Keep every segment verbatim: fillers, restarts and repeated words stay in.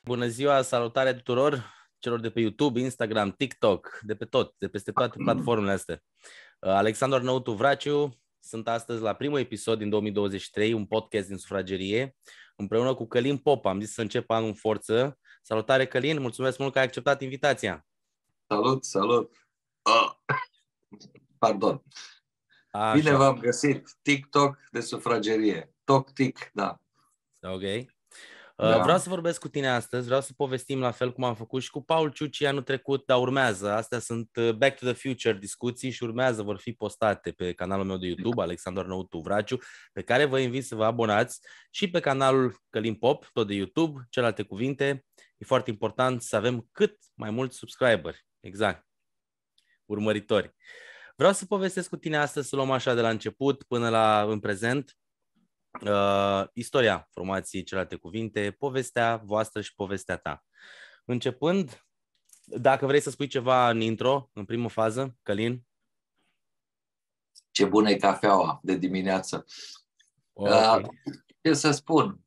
Bună ziua, salutare tuturor celor de pe YouTube, Instagram, TikTok, de pe tot, de peste toate platformele astea. Alexandru Arnautu Vraciu, sunt astăzi la primul episod din două mii douăzeci și trei, un podcast din sufragerie, împreună cu Călin Pop. Am zis să încep anul în forță. Salutare, Călin, mulțumesc mult că ai acceptat invitația. Salut, salut. Oh. Pardon. Așa. Bine v-am găsit. TikTok de sufragerie. Toc-tic, da. Ok. Da. Vreau să vorbesc cu tine astăzi, vreau să povestim la fel cum am făcut și cu Paul Ciuci anul trecut, dar urmează. Astea sunt Back to the Future discuții și urmează, vor fi postate pe canalul meu de YouTube, Alexandru Arnautu Vraciu, pe care vă invit să vă abonați, și pe canalul Călin Pop, tot de YouTube, celelalte cuvinte. E foarte important să avem cât mai mulți subscriberi, exact, urmăritori. Vreau să povestesc cu tine astăzi, să luăm așa de la început până la în prezent. Uh, istoria formației, celelalte cuvinte, povestea voastră și povestea ta. Începând, dacă vrei să spui ceva în intro, în primă fază, Călin. Ce bună e cafeaua de dimineață. Okay. Uh, ce să spun?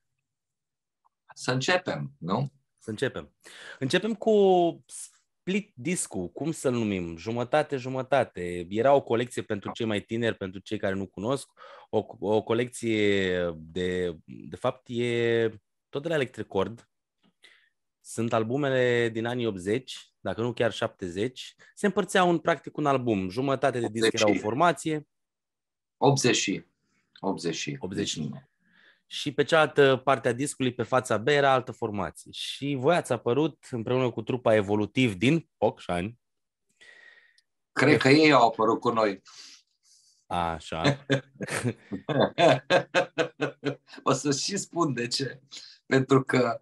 Să începem, nu? Să începem. Începem cu split disc-ul, cum să-l numim? Jumătate-jumătate. Era o colecție pentru cei mai tineri, pentru cei care nu cunosc, o, o colecție de, de fapt, e tot de la Electricord. Sunt albumele din anii optzeci, dacă nu chiar șaptezeci. Se împărțeau în practic un album. Jumătate de disc era o formație. optzeci. optzeci. optzeci. Și pe cealaltă parte a discului, pe fața B, era altă formație. Și voi ați apărut împreună cu trupa Evolutiv din Ocșani. Cred că ei au apărut cu noi. Așa. O să și spun de ce. Pentru că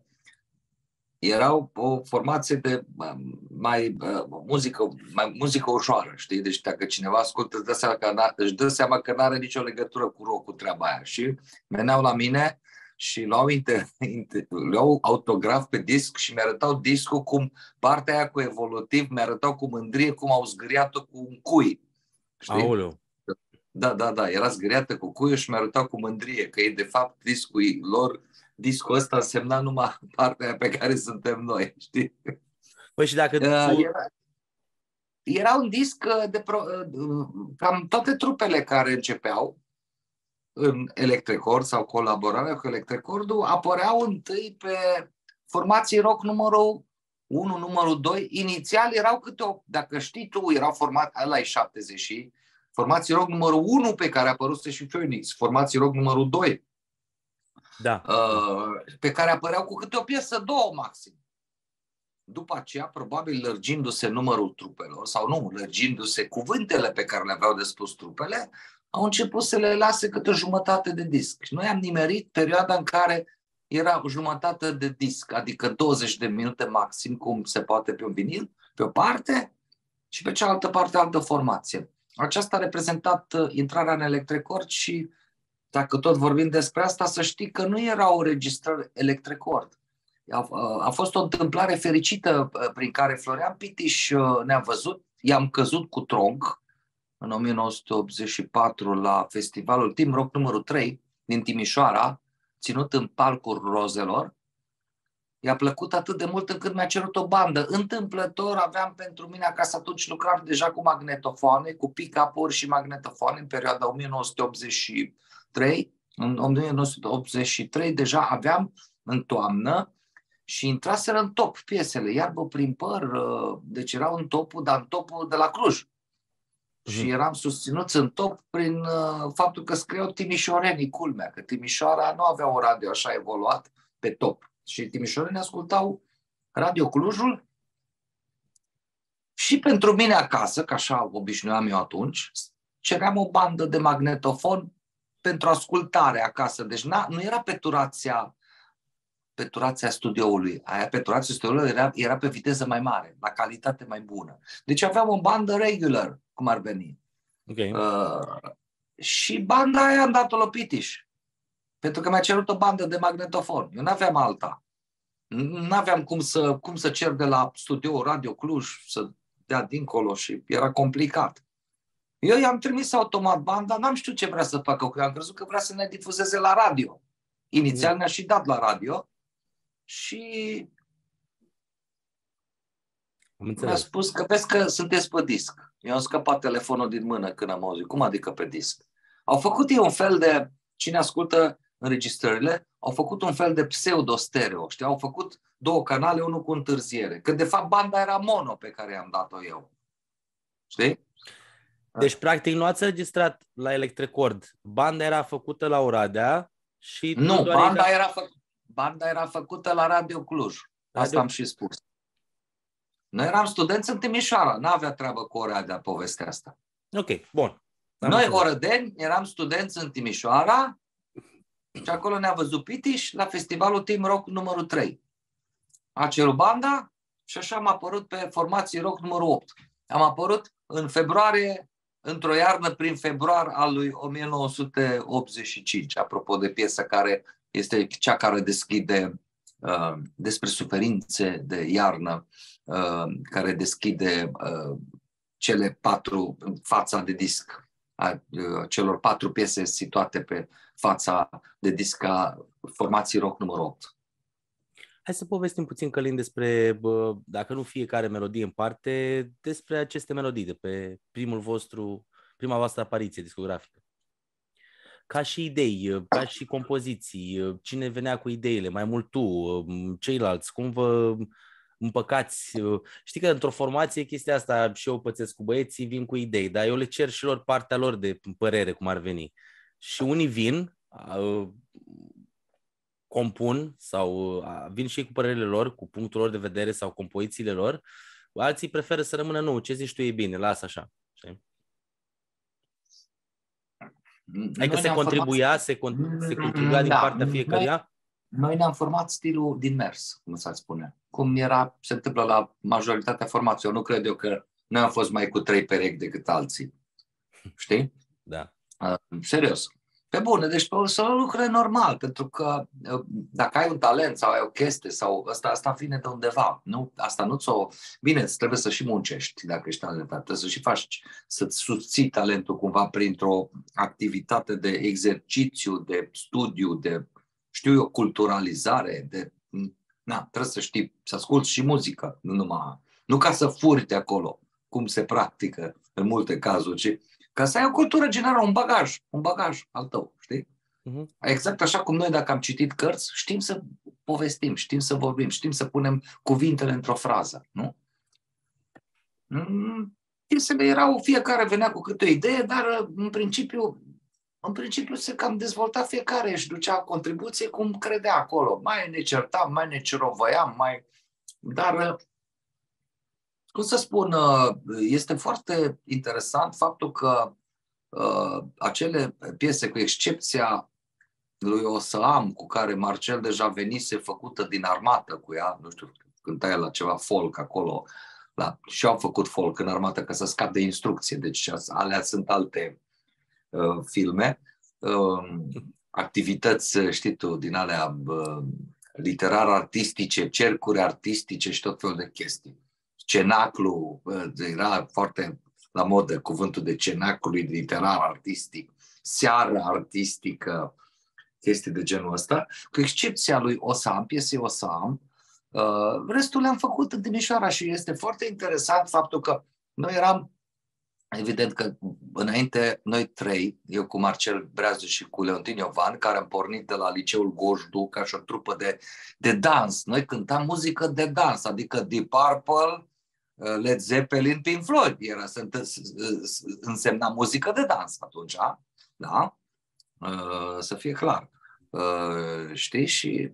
erau o formație de mai muzică, mai muzică ușoară, știi? Deci dacă cineva ascultă, își dă seama că, își dă seama că n-are nicio legătură cu rock, cu treaba aia. Și veneau la mine și luau, inter, inter, luau autograf pe disc și mi-arătau discul cum partea aia cu Evolutiv, mi-arătau cu mândrie cum au zgâriat-o cu un cui. Știi? Aoleu. Da, da, da, era zgâriată cu cuiul și mi-arătau cu mândrie că e de fapt discul lor. Discul ăsta însemna numai partea pe care suntem noi, știi? Păi și dacă... Uh, era, era un disc de... Pro, uh, cam toate trupele care începeau în Electricord sau colaborarea cu Electricordul apăreau întâi pe formații rock numărul unu, numărul doi. Inițial erau câte o... Dacă știi tu, erau format... Ăla e șaptezeci. Formații rock numărul unu pe care a apărut și Phoenix. Formații rock numărul doi. Da. Uh, pe care apăreau cu câte o piesă, două maxim. După aceea, probabil lărgindu-se numărul trupelor, sau nu, lărgindu-se cuvântele pe care le aveau de spus trupele, au început să le lase câte o jumătate de disc. Și noi am nimerit perioada în care era o jumătate de disc, adică douăzeci de minute maxim, cum se poate pe un vinil, pe o parte, și pe cealaltă parte altă formație. Aceasta a reprezentat intrarea în Electricord și dacă tot vorbim despre asta, să știi că nu era o registrare Electricord. A, a fost o întâmplare fericită prin care Florian Pitiș ne-a văzut. I-am căzut cu tronc în o mie nouă sute optzeci și patru la festivalul Team Rock numărul trei din Timișoara, ținut în Parcul Rozelor. I-a plăcut atât de mult încât mi-a cerut o bandă. Întâmplător aveam pentru mine acasă, atunci lucram deja cu magnetofoane, cu pick-up-uri și magnetofoane în perioada o mie nouă sute optzeci și trei. În o mie nouă sute optzeci și trei deja aveam în toamnă și intraseră în top piesele, Iarbă prin păr, deci erau în topul, dar în topul de la Cluj. Uh-huh. Și eram susținuți în top prin uh, faptul că scriau timișorenii, culmea, că Timișoara nu avea un radio așa evoluat pe top. Și timișorenii ascultau Radio Clujul și pentru mine acasă, că așa obișnuiam eu atunci, ceream o bandă de magnetofon pentru ascultare acasă. Deci nu era pe turația, pe turația studioului. Aia pe turația studioului era, era pe viteză mai mare, la calitate mai bună. Deci aveam o bandă regular, cum ar veni. Okay. Uh, și banda aia am dat-o la Pitiș. Pentru că mi-a cerut o bandă de magnetofon. Eu n-aveam alta. N-aveam cum să, cum să cer de la studioul Radio Cluj să dea dincolo și era complicat. Eu i-am trimis automat banda, n-am știut ce vrea să facă, că am crezut că vrea să ne difuzeze la radio. Inițial ne-a și dat la radio și mi-a spus că vezi că sunteți pe disc. Eu am scăpat telefonul din mână când am auzit. Cum adică pe disc? Au făcut ei un fel de, cine ascultă înregistrările, au făcut un fel de pseudo-stereo, știi? Au făcut două canale, unul cu întârziere. Când de fapt banda era mono pe care i-am dat-o eu. Știi? Deci, practic, nu ați înregistrat la Electrecord. Banda era făcută la Oradea și... Nu, banda, ca... era fă... banda era făcută la Radio Cluj. Radio... Asta am și spus. Noi eram studenți în Timișoara. N-avea treabă cu Oradea povestea asta. Ok, bun. Am Noi, orădeni, eram studenți în Timișoara și acolo ne-a văzut Pitiș la festivalul Team Rock numărul trei. A cerut banda și așa am apărut pe formații rock numărul opt. Am apărut în februarie, într-o iarnă prin februar al lui o mie nouă sute optzeci și cinci, apropo de piesa care este cea care deschide uh, despre suferințe de iarnă, uh, care deschide uh, cele patru, fața de disc a uh, celor patru piese situate pe fața de disc a formației rock numărul opt. Hai să povestim puțin, Călin, despre, bă, dacă nu fiecare melodie în parte, despre aceste melodii de pe primul vostru, prima voastră apariție discografică. Ca și idei, ca și compoziții, cine venea cu ideile, mai mult tu, ceilalți, cum vă împăcați? Știi că într-o formație chestia asta și eu pățesc cu băieții, vin cu idei, dar eu le cer și lor partea lor de părere, cum ar veni. Și unii vin, compun sau vin și ei cu părerile lor, cu punctul lor de vedere sau compozițiile lor, alții preferă să rămână nu, ce zici tu e bine, lasă așa. Știi? Adică se contribuia, format... se, con- se contribuia din da, partea fiecăruia? Noi, noi ne-am format stilul din mers, cum s-ar spune. Cum era, se întâmplă la majoritatea formațiilor. Nu cred eu că noi am fost mai cu trei perechi decât alții. Știi? Da. Uh, serios. Pe bune, deci sunt lucruri normal, pentru că dacă ai un talent sau ai o chestie sau asta, asta vine de undeva, nu? Asta nu ți-o... Bine, trebuie să și muncești dacă ești talentat, trebuie să și faci, să-ți susții talentul cumva printr-o activitate de exercițiu, de studiu, de, știu eu, culturalizare, de... Na, trebuie să știi, să asculți și muzică, nu numai... Nu ca să furi de acolo, cum se practică în multe cazuri, ci ca să ai o cultură generală, un bagaj, un bagaj al tău, știi? Uh-huh. Exact așa cum noi, dacă am citit cărți, știm să povestim, știm să vorbim, știm să punem cuvintele într-o frază, nu? Piesele erau, fiecare venea cu câte o idee, dar în principiu, în principiu se cam dezvolta fiecare, își ducea contribuție cum credea acolo. Mai ne certam, mai ne cerovăiam, mai... Dar... Cum să spun, este foarte interesant faptul că uh, acele piese, cu excepția lui O să am, cu care Marcel deja venise făcută din armată cu ea, nu știu, cânta el la ceva folk acolo, la, și au făcut folk în armată ca să scap de instrucție, deci alea sunt alte uh, filme, uh, activități, știi tu, din alea uh, literar-artistice, cercuri artistice și tot felul de chestii. Cenaclu, era foarte la modă cuvântul de cenaclu literar artistic, seară artistică, chestii de genul ăsta, cu excepția lui Osam, piesei Osam, restul le-am făcut în Timișoara și este foarte interesant faptul că noi eram, evident că înainte noi trei, eu cu Marcel Breazu și cu Leontin Iovan, care am pornit de la Liceul Gojdu ca și o trupă de, de dans, noi cântam muzică de dans, adică Deep Purple, Led Zeppelin, Pink Floyd, era să însemna muzică de dans atunci, da? Să fie clar. Știi? Și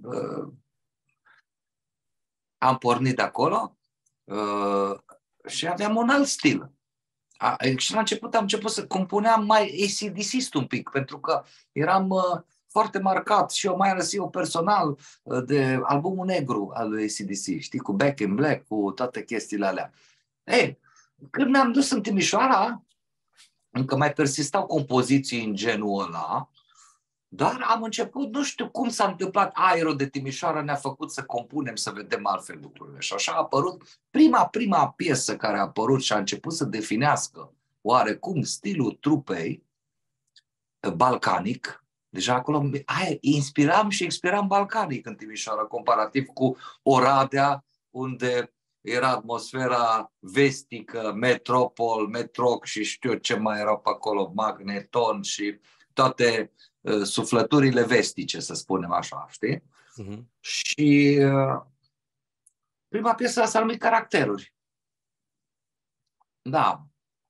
am pornit de acolo și aveam un alt stil. Și la început am început să compuneam mai A C D C un pic, pentru că eram foarte marcat și eu mai ales eu personal de albumul negru al lui A C D C, știi, cu Back in Black, cu toate chestiile alea. Ei, când ne-am dus în Timișoara, încă mai persistau compoziții în genul ăla, dar am început, nu știu cum s-a întâmplat, aerul de Timișoara ne-a făcut să compunem, să vedem altfel lucrurile. Și așa a apărut prima, prima piesă care a apărut și a început să definească oarecum stilul trupei balcanic, Deja acolo aia, inspiram și expiram balcanic în Timișoara, comparativ cu Oradea, unde era atmosfera vestică, metropol, metroc și știu ce mai erau pe acolo, magneton și toate uh, suflăturile vestice, să spunem așa, știi? Uh-huh. Și uh, prima piesă s-a numit Caracteruri. Da.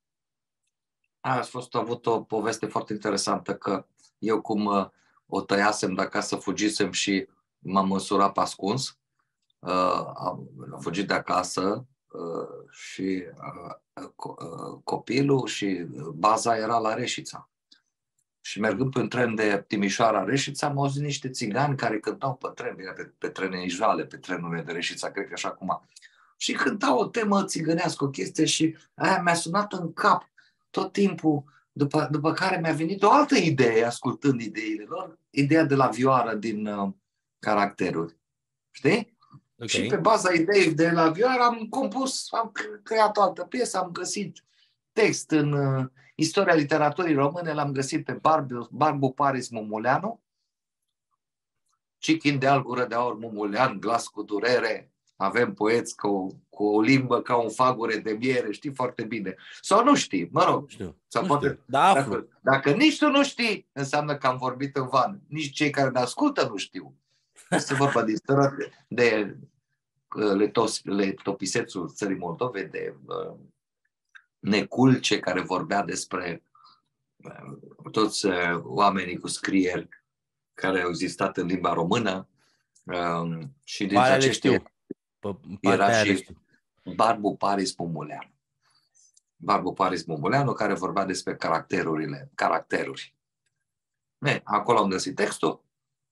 A fost a avut o poveste foarte interesantă, că eu cum uh, o tăiasem de acasă, fugisem și m-am măsurat pe ascuns. Uh, am, am fugit de acasă uh, și uh, uh, copilul și baza era la Reșița. Și mergând pe un tren de Timișoara-Reșița, am auzit niște țigani care cântau pe tren, pe, pe trene jale, pe trenurile de Reșița, cred că așa acum. Și cântau o temă țigănească, o chestie și aia mi-a sunat în cap tot timpul, după, după care mi-a venit o altă idee, ascultând ideile lor, ideea de la vioară din uh, Caracteruri. Știi? Okay. Și pe baza ideii de la vioară am compus, am creat o altă piesă, am găsit text în uh, istoria literaturii române, l-am găsit pe Barbu, Barbu Paris Mumuleanu, Cichin de al, gură de aur Mumulean, glas cu durere, avem poeți cu, cu o limbă ca un fagure de miere, știi foarte bine. Sau nu știi, mă rog. Știu, sau nu poate, știu, da, dacă, dacă nici tu nu știi, înseamnă că am vorbit în van. Nici cei care ne ascultă nu știu. Este vorba de istoria de letopisețul țării Moldove, de uh, Neculce, care vorbea despre uh, toți uh, oamenii cu scrieri care au existat în limba română. Uh, și dintre aceștia era și Barbu Paris Mumuleanu. Barbu Paris Mumuleanu, care vorbea despre caracterurile, caracteruri. Ne, acolo am găsit textul.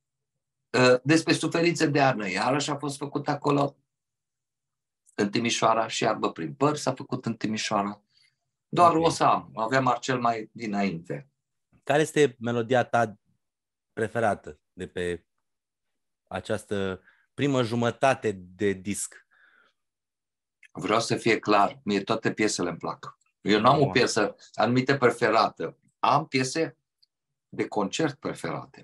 Despre suferințe de iarnă, iarăși a fost făcut acolo în Timișoara, și Iarbă prin păr s-a făcut în Timișoara. Doar okay. O să am, aveam Marcel mai dinainte. Care este melodia ta preferată de pe această primă jumătate de disc? Vreau să fie clar, mie toate piesele îmi plac. Eu nu am o piesă anumite preferată. Am piese de concert preferate.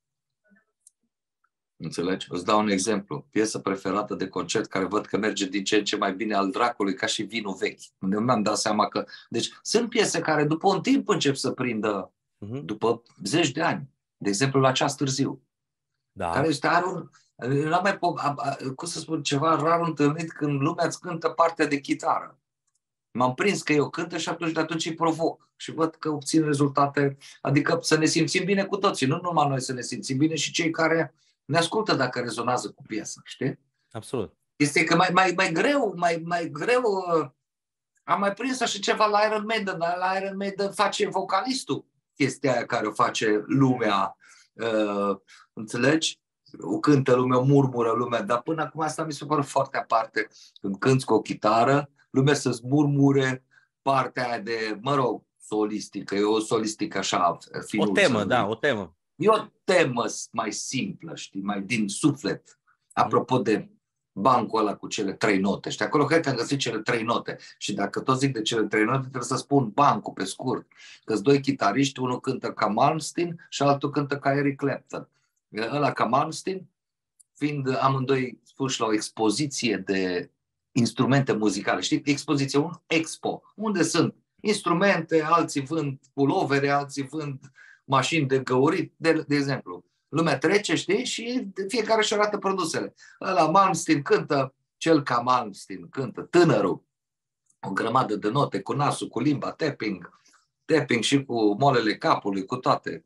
Înțelegi? Îți dau un exemplu. Piesă preferată de concert care văd că merge din ce în ce mai bine al dracului, ca și vinul vechi. Unde mi-am dat seama că... Deci sunt piese care după un timp încep să prindă, uh-huh. după zeci de ani. De exemplu, la Ceas târziu. Da. Care este arul... N-am mai, cum să spun, ceva rar întâlnit când lumea îți cântă partea de chitară. M-am prins că eu cântă și atunci de atunci îi provoc. Și văd că obțin rezultate, adică să ne simțim bine cu toții. Nu numai noi să ne simțim bine, și cei care ne ascultă dacă rezonează cu piesa, știi? Absolut. Este că mai, mai, mai greu, mai, mai greu, uh, am mai prins așa ceva la Iron Maiden, dar la Iron Maiden face vocalistul chestia aia care o face lumea, uh, înțelegi? O cântă lumea, o murmură lumea, dar până acum asta mi se pare foarte aparte. Când cânți cu o chitară, lumea să-ți murmure partea aia de, mă rog, solistică, e o solistică așa finuță. O temă, da, o temă. E o temă mai simplă, știi, mai din suflet. Apropo de bancul ăla cu cele trei note, știi, acolo cred că am găsit cele trei note. Și dacă tot zic de cele trei note, trebuie să spun bancul pe scurt. Că-s doi chitariști, unul cântă ca Malmsteen și altul cântă ca Eric Clapton. Ăla ca Malmsteen, fiind amândoi puși la o expoziție de instrumente muzicale, știi? Expoziție, un expo, unde sunt instrumente, alții vând pulovere, alții vând mașini de găurit, de, de exemplu. Lumea trece, știi? Și fiecare își arată produsele. Ăla Malmsteen cântă, cel ca Malmsteen cântă, tânărul, o grămadă de note, cu nasul, cu limba, tapping, tapping și cu molele capului, cu toate.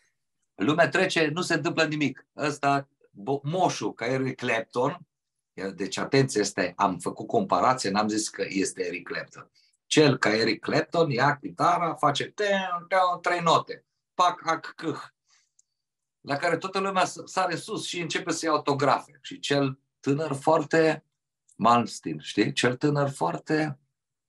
Lumea trece, nu se întâmplă nimic. Ăsta, moșul, ca Eric Clapton, deci atenție, este, am făcut comparație, n-am zis că este Eric Clapton. Cel ca Eric Clapton ia chitara, face ten, ten, trei note. Pac, ac, câh. La care toată lumea sare sus și începe să ia autografe. Și cel tânăr foarte Malmsteen, știi? Cel tânăr foarte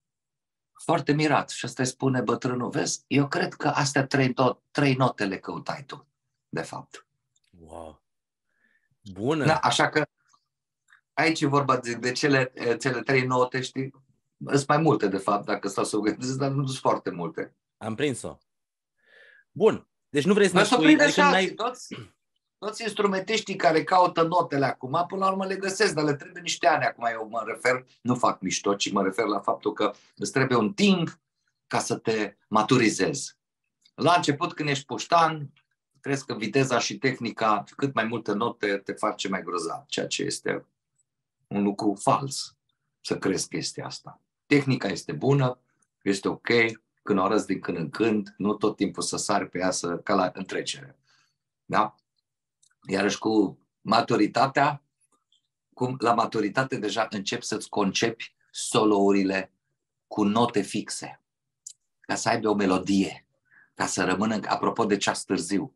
foarte mirat. Și asta îi spune bătrânul, vezi? Eu cred că astea trei, trei note le căutai tu, de fapt. Wow! Bună! Da, așa că aici e vorba de, de cele, cele trei note, știi? Sunt mai multe, de fapt, dacă stau să o gândesc, dar nu sunt foarte multe. Am prins-o. Bun. Deci nu vrei să ne spui... spui... Adică n-ai... toți, toți instrumentiști care caută notele acum, până la urmă le găsesc, dar le trebuie niște ani. Acum eu mă refer, nu fac mișto, ci mă refer la faptul că îți trebuie un timp ca să te maturizezi. La început, când ești puștan, crezi că viteza și tehnica, cât mai multe note, te face mai grozav, ceea ce este un lucru fals, să crezi chestia asta. Tehnica este bună, este ok, când o arăți din când în când, nu tot timpul să sari pe ea să, ca la întrecere. Da? Iarăși cu maturitatea, cum la maturitate deja începi să-ți concepi solourile cu note fixe, ca să aibă o melodie, ca să rămână, apropo de ceas târziu.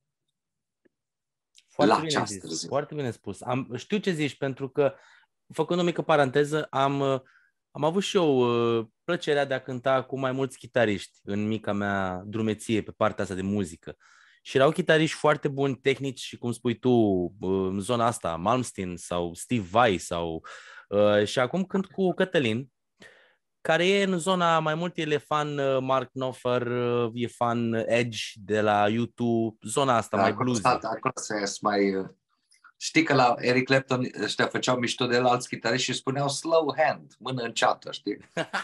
Foarte bine zis, foarte bine spus. Am, știu ce zici, pentru că, făcând o mică paranteză, am, am avut și eu uh, plăcerea de a cânta cu mai mulți chitariști în mica mea drumeție pe partea asta de muzică. Și erau chitariști foarte buni, tehnici și, cum spui tu, uh, în zona asta, Malmsteen sau Steve Vai sau... Uh, și acum cânt cu Cătălin, care e în zona, mai mult el e fan uh, Mark Knopfler, uh, e fan Edge de la U doi, zona asta da, mai bluesy. Acolo să mai... Știi că la Eric Clapton ăștia făceau mișto de la alți chitariști și spuneau slow hand, mână înceată, știi?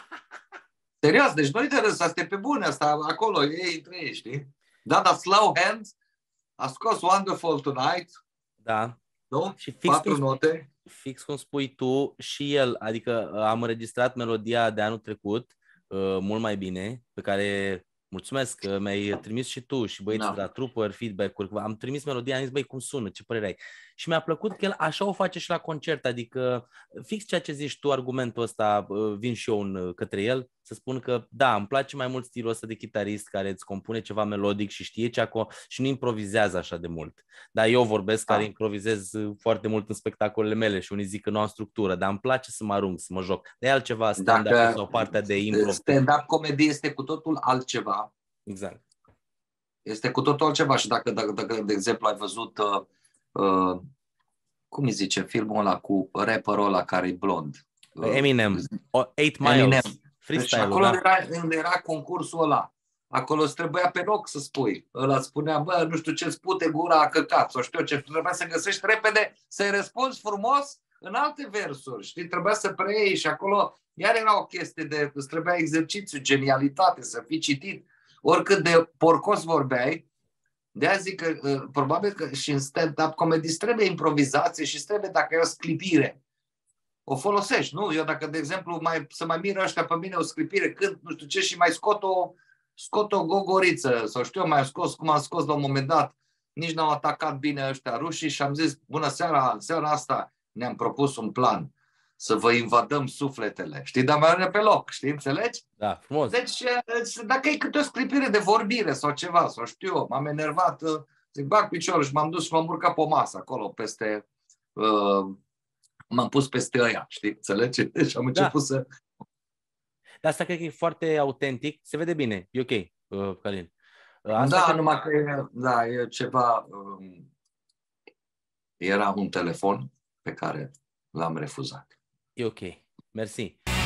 Serios, deci nu-i de râs, asta e pe bune, asta acolo, ei între ei, știi? Da, dar slow hand a scos Wonderful Tonight, da. Nu? Și fix Patru cum, note. Fix cum spui tu, și el, adică am înregistrat melodia de anul trecut, uh, mult mai bine, pe care, mulțumesc că mi-ai trimis și tu și băieții no. de la Trooper, feedback-uri, am trimis melodia, am zis, băi, cum sună, ce părere ai? Și mi-a plăcut că el așa o face și la concert, adică fix ceea ce zici tu, argumentul ăsta, uh, vin și eu în, către el, să spun că, da, îmi place mai mult stilul ăsta de chitarist care îți compune ceva melodic și știe ce acolo și nu improvizează așa de mult. Dar eu vorbesc da. care improvizez foarte mult în spectacolele mele și unii zic că nu am structură, dar îmi place să mă arunc, să mă joc. De altceva stand-up sau partea de improv. Stand-up comedy este cu totul altceva. Exact. Este cu totul altceva și dacă, dacă, dacă de exemplu, ai văzut uh, uh, cum îi zice, filmul ăla cu rapperul ăla care e blond. Eminem, eight Miles. Eminem. Freestyle, deci acolo da? era, era concursul ăla. Acolo îți trebuia pe loc să spui. Ăla îți spunea, bă, nu știu ce spute gura a căcat. Sau știu ce, trebuia să găsești repede, să-i răspunzi frumos în alte versuri. Știi, trebuia să preiei și acolo iar era o chestie de, îți trebuia exercițiu, genialitate, să fii citit. Oricât de porcos vorbeai, de-aia zic că uh, probabil că și în stand-up comedy trebuie improvizație și trebuie, dacă e o sclipire, o folosești, nu? Eu dacă, de exemplu, mai, să mai miră ăștia pe mine o sclipire, cânt, nu știu ce, și mai scot o, scot o gogoriță, sau știu eu, mai scos, cum am scos la un moment dat, nici n-au atacat bine ăștia rușii și am zis, bună seara, seara asta ne-am propus un plan, să vă invadăm sufletele, știi, dar mai rămâne pe loc, știi, înțelegi? Da, frumos. Deci, dacă e câte o sclipire de vorbire sau ceva, sau știu eu, m-am enervat, zic, bag piciorul și m-am dus și m-am urcat pe o masă acolo, peste, uh, m-am pus peste ăia, știi, înțelegi? Deci am început da. să... Dar asta cred că e foarte autentic, se vede bine, e ok, uh, Călin. Asta da, că... numai că e, da, e ceva... Um, era un telefon pe care l-am refuzat. E ok, mersi.